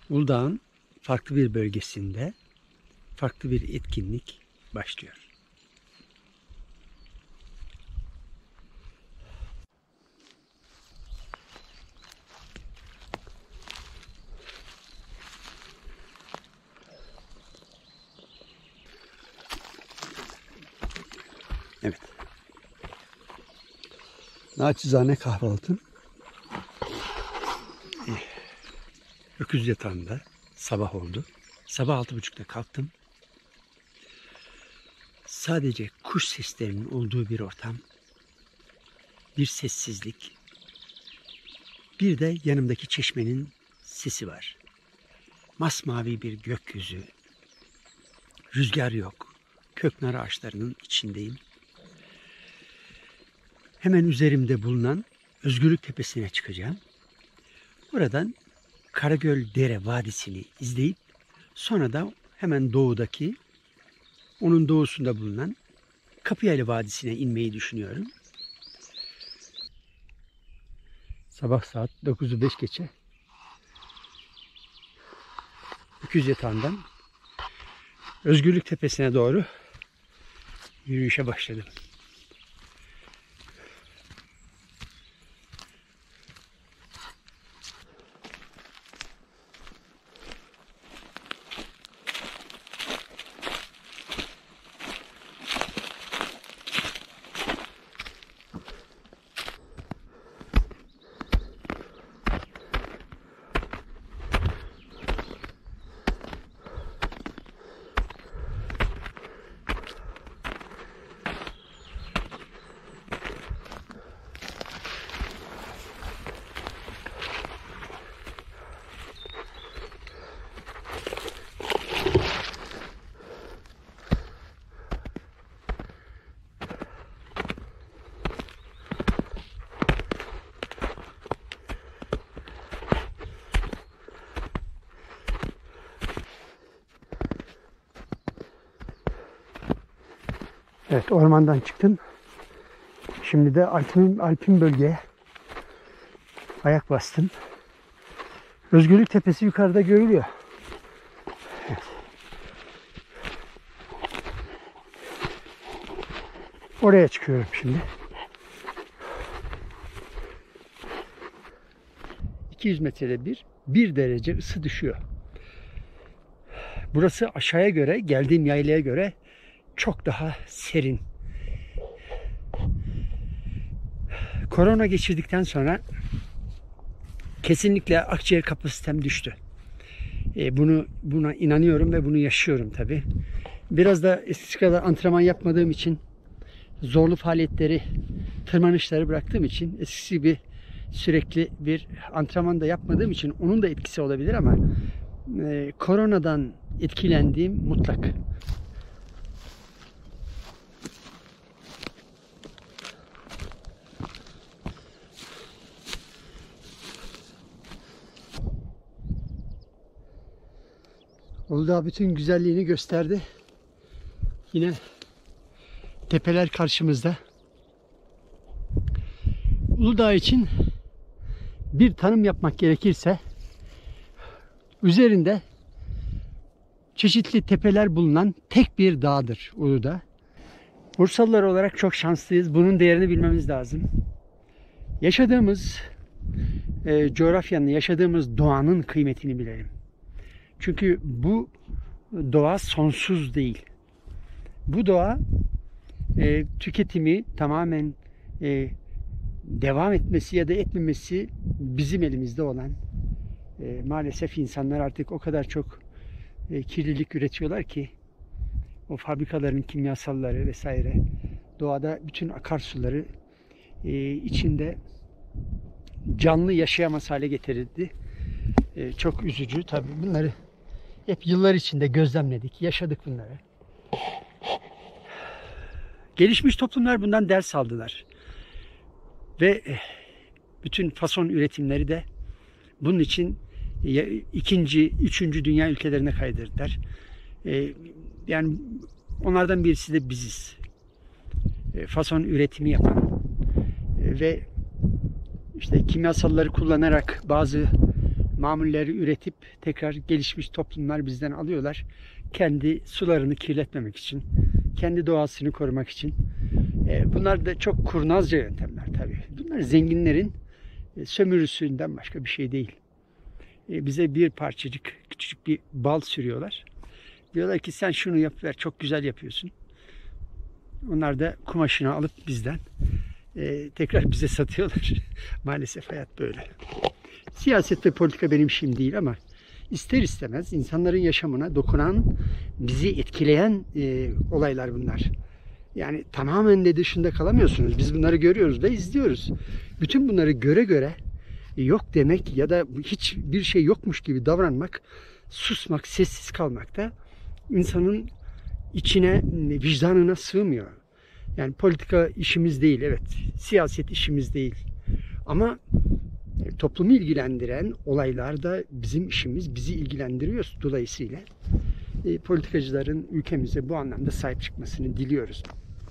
Uludağ'ın farklı bir bölgesinde farklı bir etkinlik başlıyor. Evet. Naçizane kahvaltım. Öküz yatağında sabah oldu. Sabah 6.30'da kalktım. Sadece kuş seslerinin olduğu bir ortam. Bir sessizlik. Bir de yanımdaki çeşmenin sesi var. Masmavi bir gökyüzü. Rüzgar yok. Köknar ağaçlarının içindeyim. Hemen üzerimde bulunan Özgürlük Tepesi'ne çıkacağım. Buradan Karagöl Dere Vadisi'ni izleyip sonra da hemen doğudaki, onun doğusunda bulunan Kapıyaylı Vadisi'ne inmeyi düşünüyorum. Sabah saat 9'u 5 geçe Öküz Yatağı'ndan Özgürlük Tepesi'ne doğru yürüyüşe başladım. Evet, ormandan çıktım. Şimdi de alpin bölgeye ayak bastım. Özgürlük Tepesi yukarıda görülüyor. Evet. Oraya çıkıyorum şimdi. 200 metrede bir derece ısı düşüyor. Burası aşağıya göre, geldiğim yaylaya göre çok daha serin. Korona geçirdikten sonra kesinlikle akciğer kapasitem düştü. Buna inanıyorum ve bunu yaşıyorum tabii. Biraz da eskisi kadar antrenman yapmadığım için, zorlu faaliyetleri, tırmanışları bıraktığım için, eskisi gibi sürekli bir antrenman da yapmadığım için onun da etkisi olabilir ama koronadan etkilendiğim mutlak. Uludağ bütün güzelliğini gösterdi. Yine tepeler karşımızda. Uludağ için bir tanım yapmak gerekirse üzerinde çeşitli tepeler bulunan tek bir dağdır Uludağ. Bursalılar olarak çok şanslıyız. Bunun değerini bilmemiz lazım. Yaşadığımız coğrafyanın, yaşadığımız doğanın kıymetini bilelim. Çünkü bu doğa sonsuz değil. Bu doğa tüketimi tamamen devam etmesi ya da etmemesi bizim elimizde olan. Maalesef insanlar artık o kadar çok kirlilik üretiyorlar ki o fabrikaların kimyasalları vesaire doğada bütün akarsuları içinde canlı yaşayamaz hale getirildi. Çok üzücü. Tabii bunları hep yıllar içinde gözlemledik, yaşadık bunları. Gelişmiş toplumlar bundan ders aldılar. Ve bütün fason üretimleri de bunun için ikinci, üçüncü dünya ülkelerine kaydırdılar. Yani onlardan birisi de biziz. Fason üretimi yapan ve işte kimyasalları kullanarak bazı mamulleri üretip tekrar gelişmiş toplumlar bizden alıyorlar. Kendi sularını kirletmemek için, kendi doğasını korumak için. Bunlar da çok kurnazca yöntemler tabii. Bunlar zenginlerin sömürüsünden başka bir şey değil. Bize bir parçacık, küçücük bir bal sürüyorlar. Diyorlar ki sen şunu yap ver, çok güzel yapıyorsun. Onlar da kumaşını alıp bizden tekrar bize satıyorlar. Maalesef hayat böyle. Siyaset ve politika benim işim değil ama ister istemez insanların yaşamına dokunan, bizi etkileyen olaylar bunlar. Yani tamamen de dışında kalamıyorsunuz. Biz bunları görüyoruz ve izliyoruz. Bütün bunları göre göre yok demek ya da hiçbir şey yokmuş gibi davranmak, susmak, sessiz kalmak da insanın içine, vicdanına sığmıyor. Yani politika işimiz değil, evet. Siyaset işimiz değil. Ama toplumu ilgilendiren olaylar da bizim işimiz, bizi ilgilendiriyor. Dolayısıyla politikacıların ülkemize bu anlamda sahip çıkmasını diliyoruz.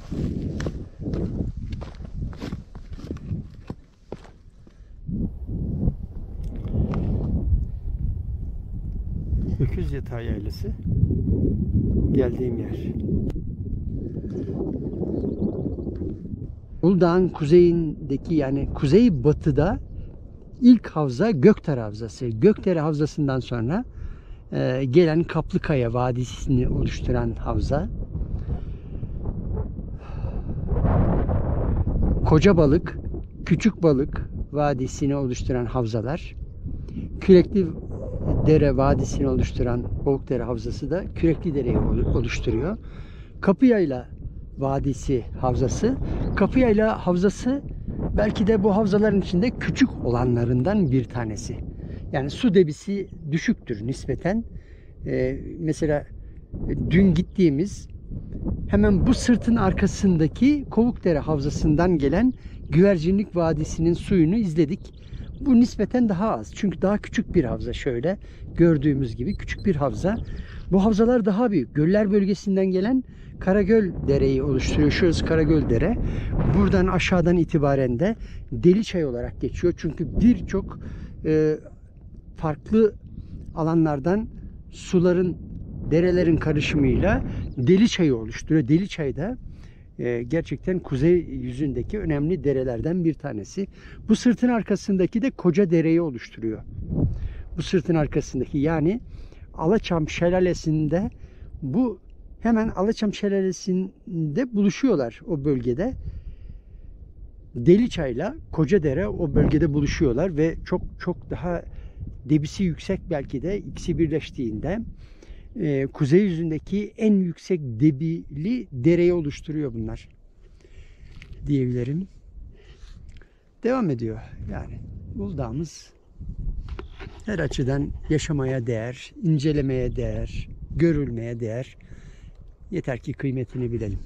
Öküz Yatağı Yaylası geldiğim yer. Uludağ'ın kuzeyindeki, yani kuzey batıda ilk havza Gökdere Havzası. Gökdere Havzası'ndan sonra gelen Kaplıkaya Vadisi'ni oluşturan havza. Kocabalık, Küçükbalık Vadisi'ni oluşturan havzalar. Kürekli Dere Vadisi'ni oluşturan Boğukdere Havzası da Kürekli Dere'yi oluşturuyor. Kapıyayla Vadisi Havzası. Kapıyayla Havzası belki de bu havzaların içinde küçük olanlarından bir tanesi. Yani su debisi düşüktür nispeten. Mesela dün gittiğimiz hemen bu sırtın arkasındaki Kovukdere Havzası'ndan gelen Güvercinlik Vadisi'nin suyunu izledik. Bu nispeten daha az. Çünkü daha küçük bir havza, şöyle gördüğümüz gibi küçük bir havza. Bu havzalar daha büyük. Göller bölgesinden gelen Karagöl Dere'yi oluşturuyor. Şurası Karagöl Dere. Buradan aşağıdan itibaren de Deliçay olarak geçiyor. Çünkü birçok farklı alanlardan suların, derelerin karışımıyla Deliçay'ı oluşturuyor. Deliçay da gerçekten kuzey yüzündeki önemli derelerden bir tanesi. Bu sırtın arkasındaki de Koca Dere'yi oluşturuyor. Bu sırtın arkasındaki, yani Alaçam Şelalesi'nde, bu hemen Alaçam Şelalesi'nde buluşuyorlar o bölgede. Deliçay'la Kocadere o bölgede buluşuyorlar ve çok çok daha debisi yüksek, belki de ikisi birleştiğinde kuzey yüzündeki en yüksek debili dereyi oluşturuyor bunlar diyebilirim. Devam ediyor yani. Uludağ'ımız her açıdan yaşamaya değer, incelemeye değer, görülmeye değer. Yeter ki kıymetini bilelim.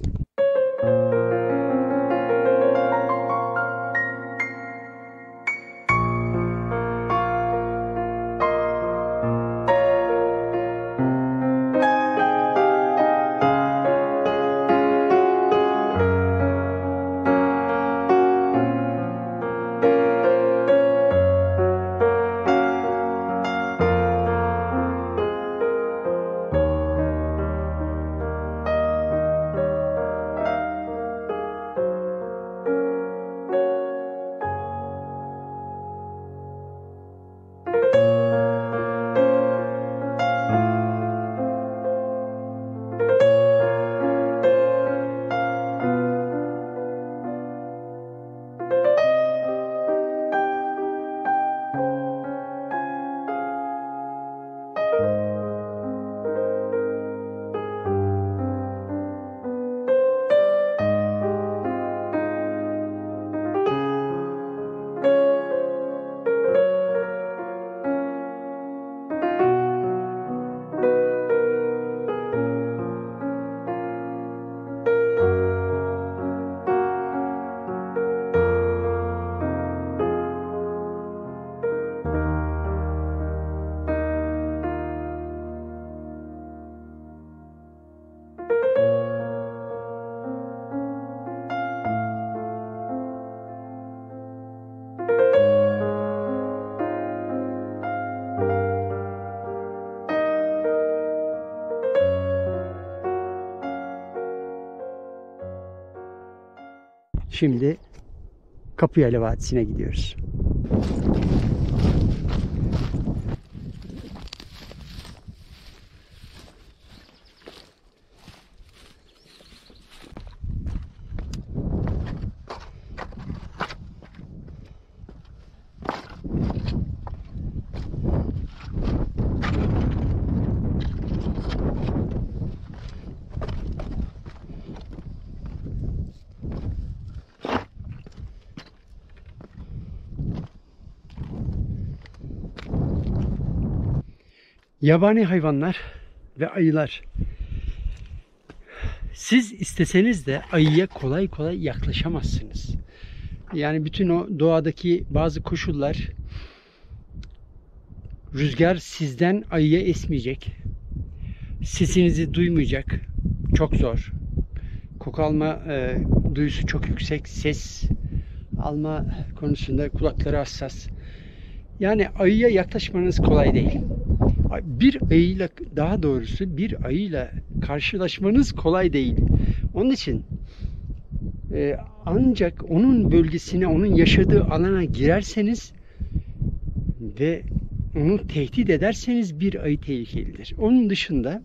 Şimdi Kapıyale Vadisi'ne gidiyoruz. Yabani hayvanlar ve ayılar. Siz isteseniz de ayıya kolay kolay yaklaşamazsınız. Yani bütün o doğadaki bazı koşullar, rüzgar sizden ayıya esmeyecek. Sesinizi duymayacak. Çok zor. Koku alma duyusu çok yüksek. Ses alma konusunda kulakları hassas. Yani ayıya yaklaşmanız kolay değil. Bir ayıyla, daha doğrusu bir ayıyla karşılaşmanız kolay değil. Onun için ancak onun bölgesine, onun yaşadığı alana girerseniz ve onu tehdit ederseniz bir ayı tehlikelidir. Onun dışında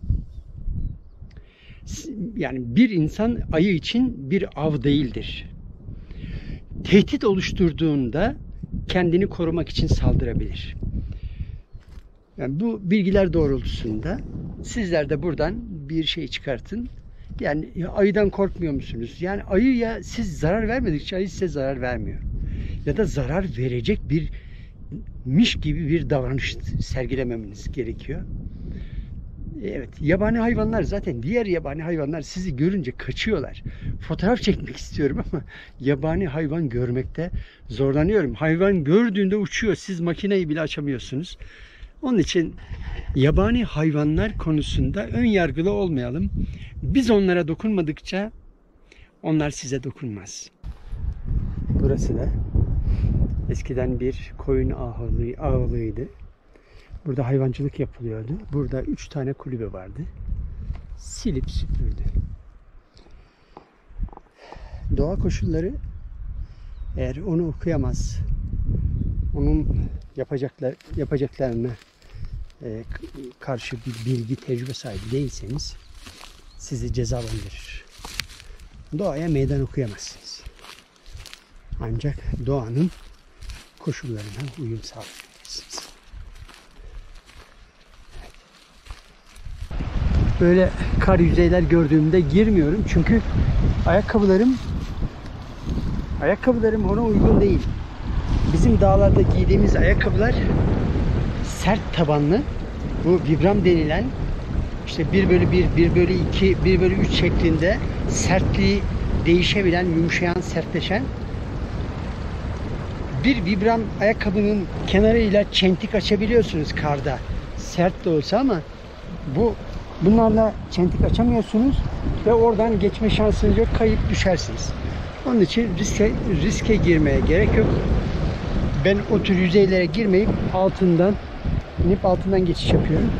yani bir insan ayı için bir av değildir. Tehdit oluşturduğunda kendini korumak için saldırabilir. Yani bu bilgiler doğrultusunda sizler de buradan bir şey çıkartın. Yani ayıdan korkmuyor musunuz? Yani ayıya siz zarar vermedikçe ayı size zarar vermiyor. Ya da zarar verecek birmiş gibi bir davranış sergilememeniz gerekiyor. Evet, yabani hayvanlar zaten diğer yabani hayvanlar sizi görünce kaçıyorlar. Fotoğraf çekmek istiyorum ama yabani hayvan görmekte zorlanıyorum. Hayvan gördüğünde uçuyor. Siz makineyi bile açamıyorsunuz. Onun için yabani hayvanlar konusunda ön yargılı olmayalım. Biz onlara dokunmadıkça onlar size dokunmaz. Burası da eskiden bir koyun ağılıydı. Burada hayvancılık yapılıyordu. Burada 3 tane kulübe vardı. Silip süpürdü. Doğa koşulları eğer onu okuyamaz, onun yapacaklarına karşı bir bilgi, tecrübe sahibi değilseniz sizi cezalandırır. Doğaya meydan okuyamazsınız. Ancak doğanın koşullarına uyum sağlayabilirsiniz. Böyle kar yüzeyler gördüğümde girmiyorum çünkü ayakkabılarım ona uygun değil. Bizim dağlarda giydiğimiz ayakkabılar sert tabanlı. Bu vibram denilen işte 1/1, 1/2, 1/3 şeklinde sertliği değişebilen, yumuşayan, sertleşen bir vibram ayakkabının kenarıyla çentik açabiliyorsunuz karda. Sert de olsa ama bunlarla çentik açamıyorsunuz ve oradan geçme şansınız yok, kayıp düşersiniz. Onun için riske girmeye gerek yok. Ben o tür yüzeylere girmeyip altından geçiş yapıyorum.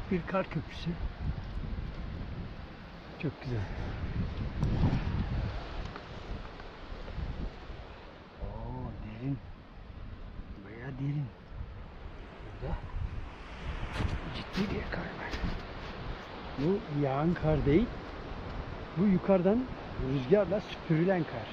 bir kar köprüsü. Çok güzel. Oo, derin. Bayağı derin. Burada ciddi bir kar var. Bu yağan kar değil. Bu yukarıdan rüzgarla süpürülen kar.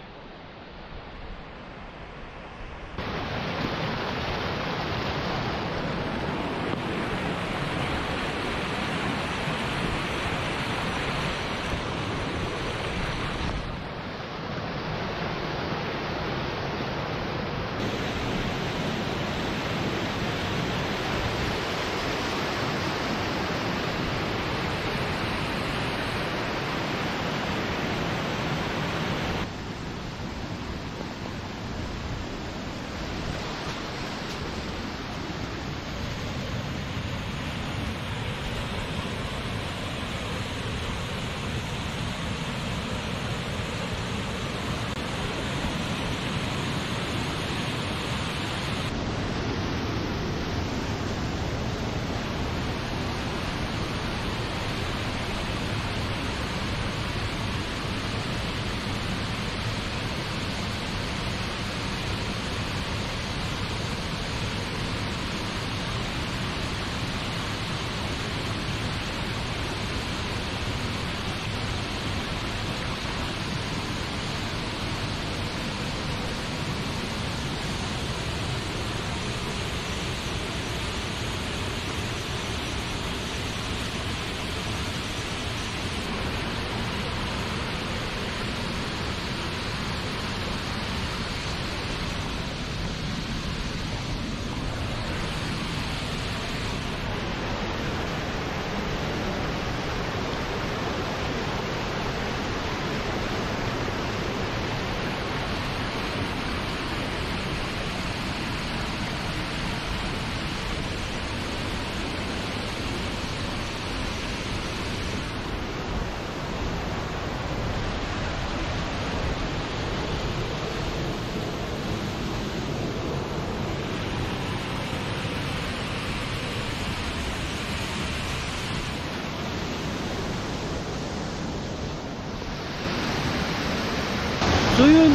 Suyun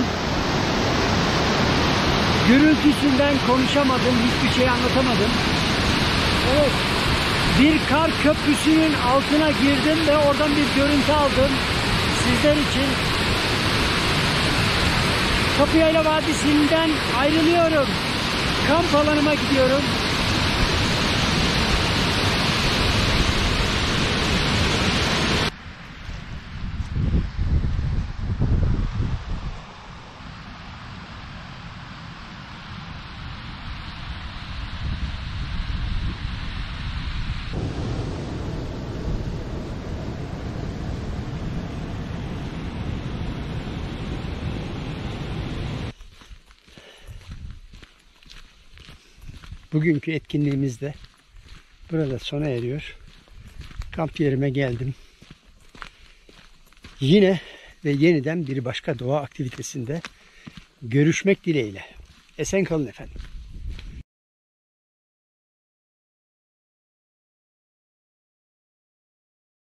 gürültüsünden konuşamadım, hiçbir şey anlatamadım. Evet, bir kar köprüsünün altına girdim ve oradan bir görüntü aldım sizler için. Kapıyayla Vadisi'nden ayrılıyorum. Kamp alanıma gidiyorum. Bugünkü etkinliğimiz de burada sona eriyor. Kamp yerime geldim. Yine ve yeniden bir başka doğa aktivitesinde görüşmek dileğiyle. Esen kalın efendim.